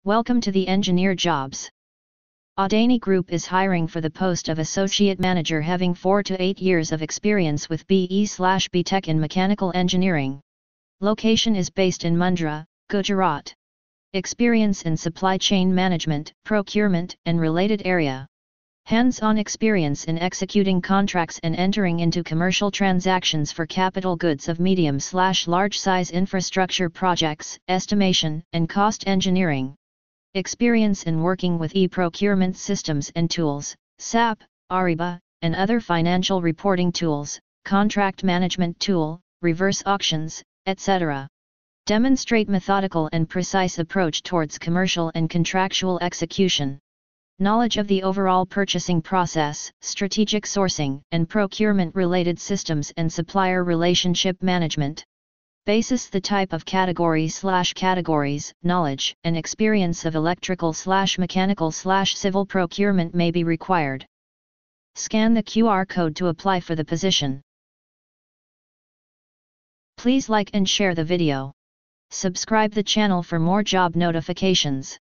Welcome to the Engineer Jobs. Adani Group is hiring for the post of Associate Manager having 4 to 8 years of experience with BE/BTech in Mechanical Engineering. Location is based in Mundra, Gujarat. Experience in supply chain management, procurement, and related area. Hands-on experience in executing contracts and entering into commercial transactions for capital goods of medium/large size infrastructure projects, estimation and cost engineering. Experience in working with e-procurement systems and tools, SAP, Ariba, and other financial reporting tools, contract management tool, reverse auctions, etc. Demonstrate methodical and precise approach towards commercial and contractual execution. Knowledge of the overall purchasing process, strategic sourcing, and procurement-related systems and supplier relationship management. Basis: the type of categories, knowledge and experience of electrical/mechanical/civil procurement may be required. Scan the QR code to apply for the position. Please like and share the video. Subscribe the channel for more job notifications.